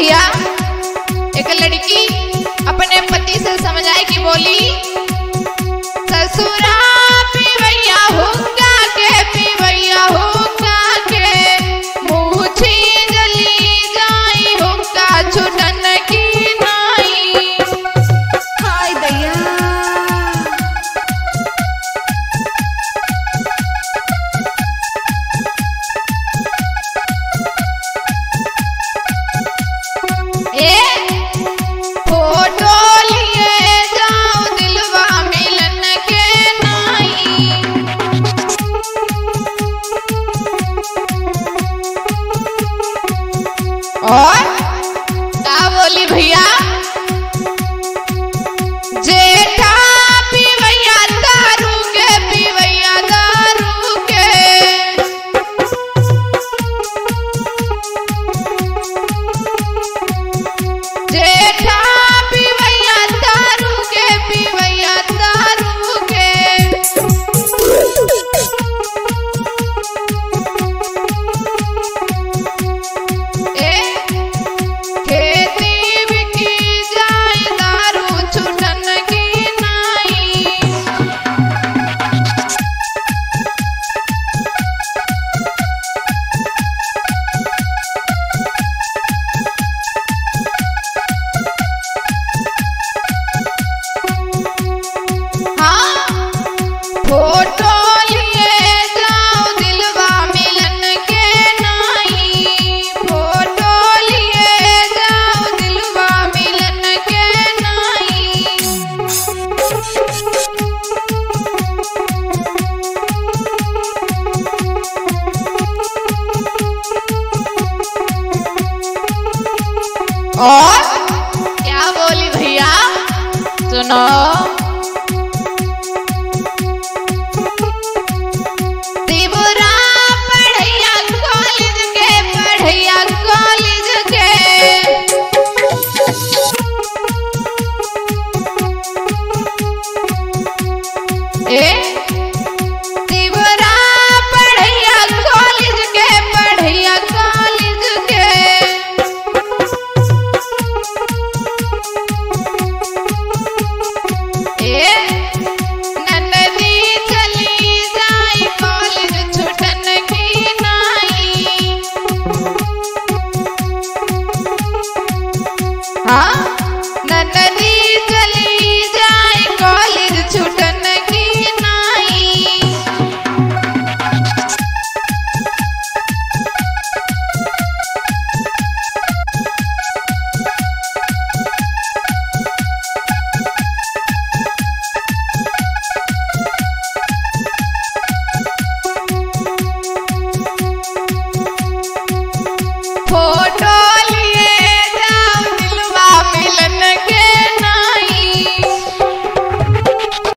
भैया, एक लड़की अपने पति से समझाए कि बोली, ससुरा पीवैया हुक्का के, पीवैया हुक्का के, मुँह छीन जली जाई हुक्का छुटन की नाई। हाय दैया, फोटो लिए जाओ दिलवा मिलन के नाई। और क्या बोली भैया, जेठा पीवैया दारू के, पीवैया दारू के, जेठा पीवैया दारू के, पीवैया दारू के। खेती बिकी जाए दारू छुटन की नाई। हाँ, फोटो लिए जाओ दिलवा मिलन के नाई, फोटो लिए जाओ दिलवा मिलन के नाई। और क्या बोली भैया, सुनो, तिबुरा पढ़ैया कॉलेज के, पढ़ैया कॉलेज के, तिबुरा पढ़ैया कॉलेज के, पढ़ैया कॉलेज के। नंदी चली जाई कॉलेज छुटन की नाई। हाँ,